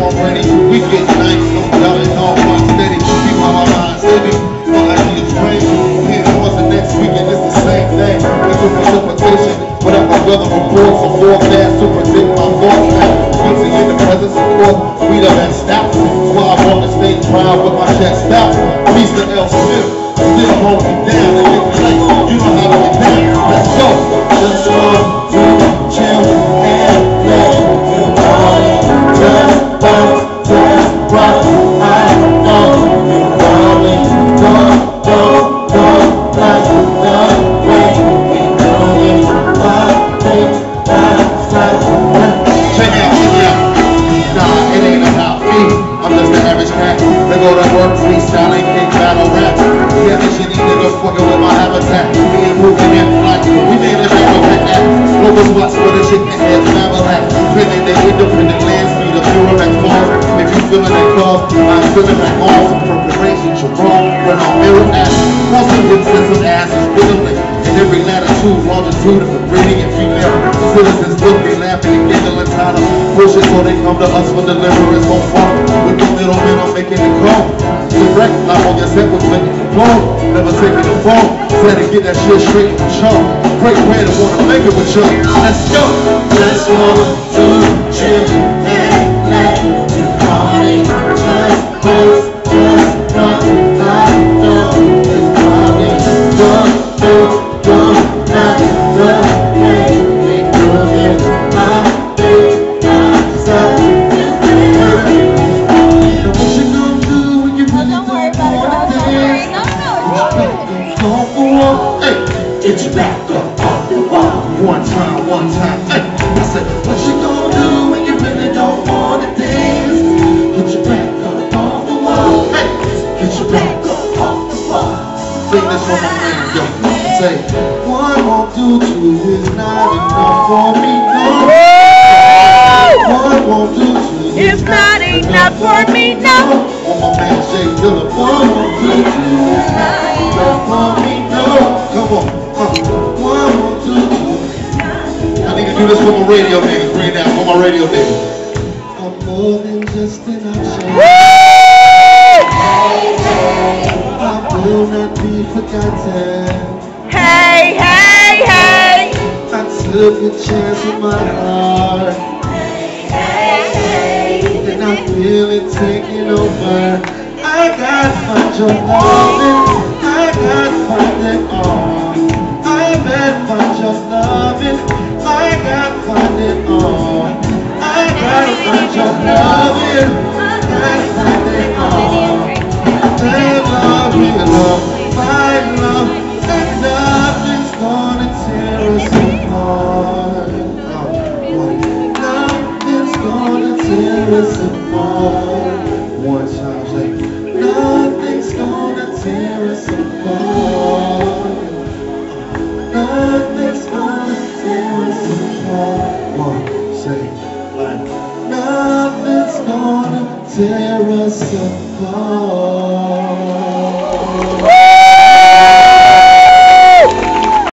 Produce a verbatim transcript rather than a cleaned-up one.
already. We get nice, no doubt it's all fun steady. Keep my mind steady. All I need is rain. Here towards the next weekend, it's the same thing. It's a precipitation. Whatever weather reports, so forecast to predict my thoughts. Busy in the presence of course, we done been stopped. While I'm on the stage proud with my chest out. Peace to L. Smith, still holding me down. And it's like, you know how to get down. Let's go. Just one, two, chill, and let you party. Just bounce, just rock. I know you probably don't, don't, don't like nothing. We know it, but things that's like that. Check it out, check it out. Nah, it ain't about me. I'm just the average cat. They go to work, freestyling, kick battle rap. Yeah, this shitty nigga fucking with my habitat. Me and moving in like we made a big old that. Global spots where the shit can head travel at. Feeling they independent lands, be the pure and falls. If you feeling that call, I'm feeling that all. Some preparations, you're wrong. When I'm mirror ass, most of them sense of ass is fiddling. In every latitude, longitude, and breeding and female. Citizens look, they laughing and giggling, tired of bullshit, so they come to us for deliverance on phone. With the middlemen, I'm making it call. Direct, live on your set was making the blow. Never taking the phone, trying to get that shit straight from Chuck. Great way to wanna make it with Chuck. Let's go. Just one, two, chill, and let you party. Just close, just not, I know it's party. Don't, don't, don't, not, don't, hey, we do it. I think I'm sorry. What you gonna do when you really don't worry about it. Hey, get your back up off the wall. One time, one time. Hey, I said, what you gonna do when you really don't wanna dance? Get your back up off the wall. Hey, get your back up off the wall. Sing this for my man, yo. Say, one won't do, two is not enough for me. No. One won't do, two is not enough for me. No. On my man, Jay Dilla. One won't do, two is not enough for me. No. Come on. Uh, one won't do, two. I need to do this for my radio niggas. Bring it down for my radio niggas. I'm more than just an option. Hey, hey. I will not be forgotten. Hey, hey, hey. I took a chance with my heart. Hey, hey, hey. And I feel it taking over. I gotta find your loving. I gotta find it all. I better find your loving. I gotta find it all. I gotta find your loving. I gotta find it all. That love, real love, my love, and nothing's gonna tear us apart. Nothing's gonna tear us apart. One time, say, nothing's gonna tear us apart. Nothing's gonna tear us apart. One, say, like, nothing's gonna tear us apart.